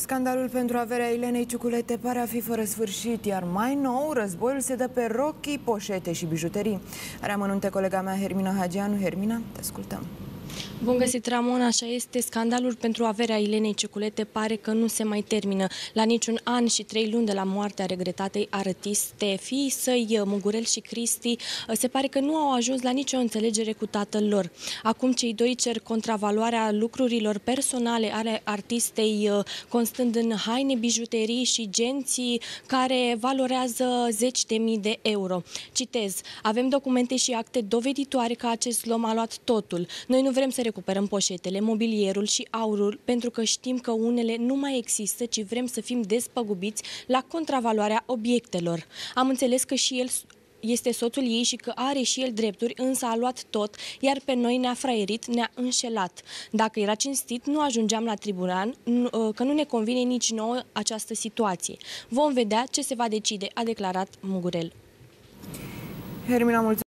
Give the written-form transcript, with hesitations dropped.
Scandalul pentru averea Ilenei Ciuculete pare a fi fără sfârșit, iar mai nou războiul se dă pe rochii, poșete și bijuterii. Are amănunte colega mea Hermina Hagianu. Hermina, te ascultăm. Bun găsit, Ramon, așa este. Scandalul pentru averea Ilenei Ciuculete pare că nu se mai termină. La niciun an și 3 luni de la moartea regretatei artiste, fiii săi, Mugurel și Cristi, se pare că nu au ajuns la nicio înțelegere cu tatăl lor. Acum cei doi cer contravaloarea lucrurilor personale ale artistei, constând în haine, bijuterii și genții care valorează zeci de mii de euro. Citez: avem documente și acte doveditoare că acest om a luat totul. Noi nu vrem să recuperăm poșetele, mobilierul și aurul, pentru că știm că unele nu mai există, ci vrem să fim despăgubiți la contravaloarea obiectelor. Am înțeles că și el este soțul ei și că are și el drepturi, însă a luat tot, iar pe noi ne-a fraierit, ne-a înșelat. Dacă era cinstit, nu ajungeam la tribunal, că nu ne convine nici nouă această situație. Vom vedea ce se va decide, a declarat Mugurel. Hermina, mulțumesc.